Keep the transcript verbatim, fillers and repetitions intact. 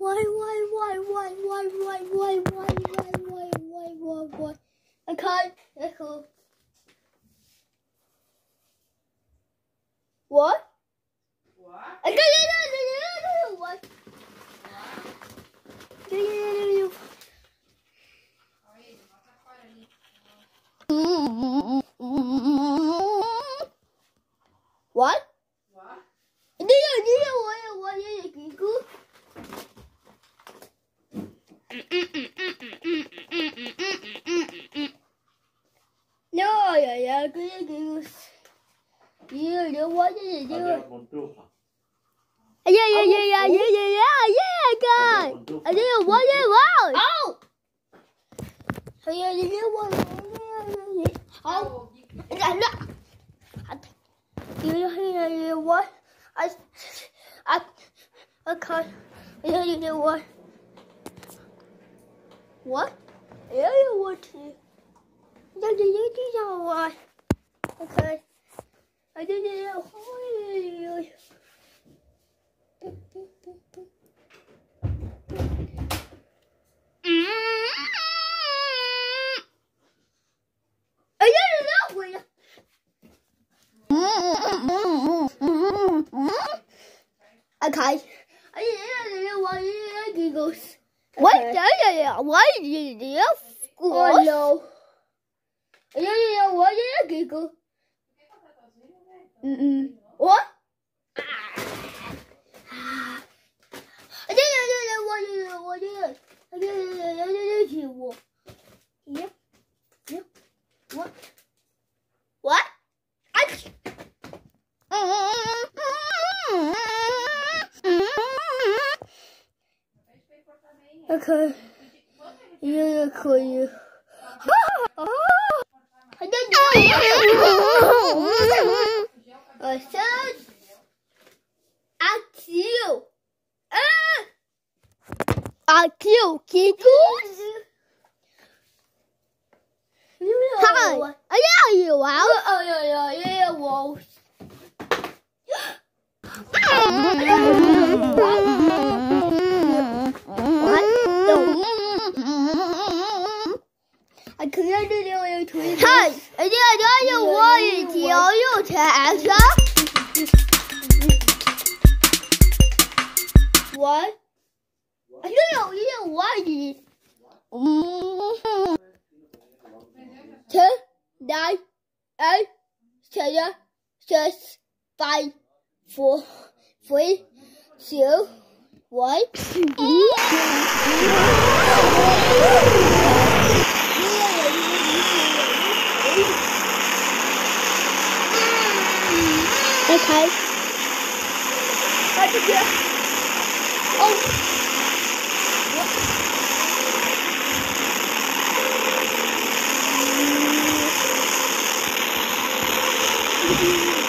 Why, why, why, why, why, why, why, why, why, why, why, why, why? I can't. That's cool. What? What? I can't do what? What? What? Do you do you want what is it Google? No, yeah, yeah, good Google. You you what is it? You yeah, yeah, yeah, yeah, yeah, yeah, yeah, yeah, guys. I didn't want it out. Oh. Yeah, you want it. Oh. You you you what? I I I can't. You you know what? What? Yeah, you want to? Yeah, you you know what? Okay. I didn't know. Okay. I didn't know why you giggles. What? Yeah, why did you? Oh no. I didn't know why you giggle. Mm-mm. What? I didn't know what you what you. I didn't know you. Yep. Yep. What? What? Okay. Yeah, cool. I don't know. I said, at you. At you, Giggles. Hi. Yeah, you are. Oh, yeah, yeah, yeah, wow. I couldn't do it to you. Hey, I didn't know what to tell you to answer. What? I don't know you know what it is. Two, nine, eight, seven, six, five, four, three, two, one. Okay. Oh. What?